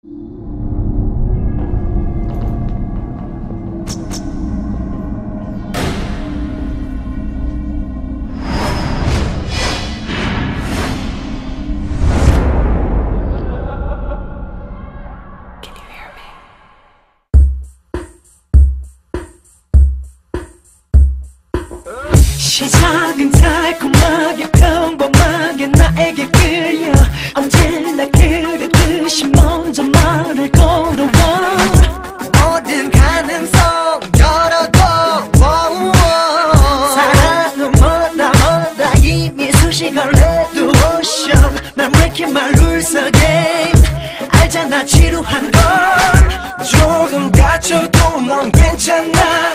시작은 달콤하게 평범하게 나에게 끌려 언제나 그랬듯이 먼저 말을 걸어와 모든 가능성 열어둬 사랑은 뭐다 이미 수식을 해두었어 난 왜 이렇게 말을 써 알잖아 지루한 걸 조금 다쳐도 넌 괜찮아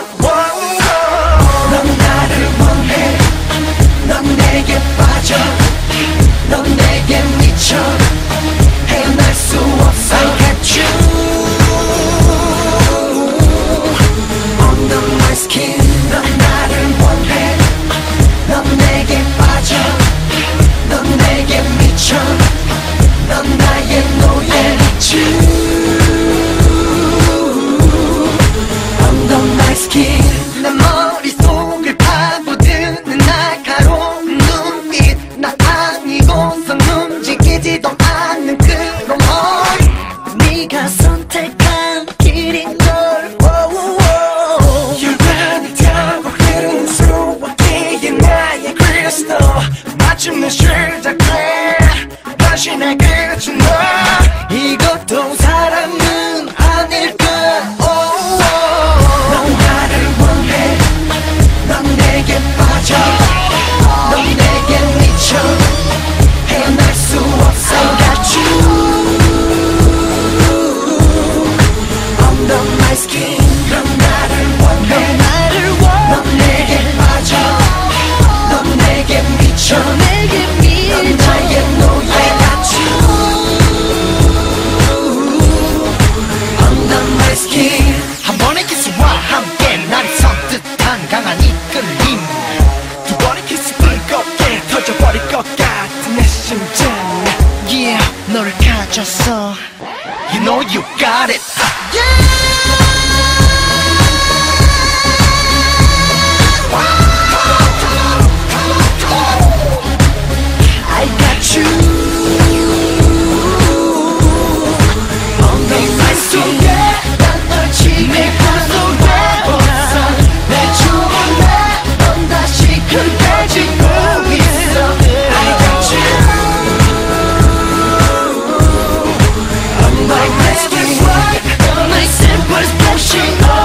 넌 나를 원해 넌 내게 빠져 넌 내게 미쳐 헤어날 수 없어 I got you under my skin 넌 나를 원해 넌 내게 빠져 넌 내게 미쳐 넌 나의 노예 I got you under my skin 내 머릿속을 파고드는 날카로운 눈빛 나 아니고선 움직이지도 않는 그런 말 네가 선택한 길인 걸 혈관이 타고 흐르는 수화기의 나의 크리스탈 마침내 시작돼 다시 날 그친 너 이것도 사랑은 아닐까 넌 나를 원해 넌 내게 빠져 넌 내게 미쳐 헤어날 수 없어 I got you under my skin 넌 나를 원해 넌 내게 빠져 넌 내게 미쳐 넌 나의 노예 I got you under my skin 한 번의 키스와 함께 나를 선뜻한 강한 이끌림 두 번의 키스 뜨겁게 터져버릴 것 같은 내 심장 Yeah 너를 가졌어 You know you got it I got you under my skin 난널 지배하소해버렸어 내 주문에 넌 다시 흔들리고 있어 I got you under my skin My simple expression